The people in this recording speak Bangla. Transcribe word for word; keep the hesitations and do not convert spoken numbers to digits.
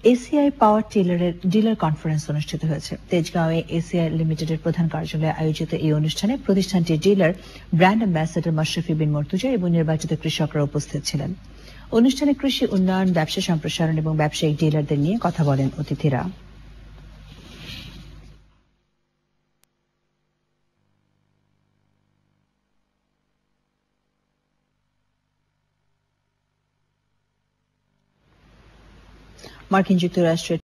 এসিআই পাওয়ার টিলারের ডিলার কনফারেন্স অনুষ্ঠিত হয়েছে। তেজগাঁওয়ে এসিআই লিমিটেডের প্রধান কার্যালয়ে আয়োজিত এই অনুষ্ঠানে প্রতিষ্ঠানটির dealer brand ambassador Mashrafe Bin Mortaza এবং নির্বাচিত কৃষকরা উপস্থিত ছিলেন। অনুষ্ঠানে কৃষি উন্নয়ন, ব্যবসা সম্প্রসারণ এবং ব্যবসায়িক ডিলারদের নিয়ে কথা বলেন অতিথিরা। মার্কিন যুক্তরাষ্ট্রের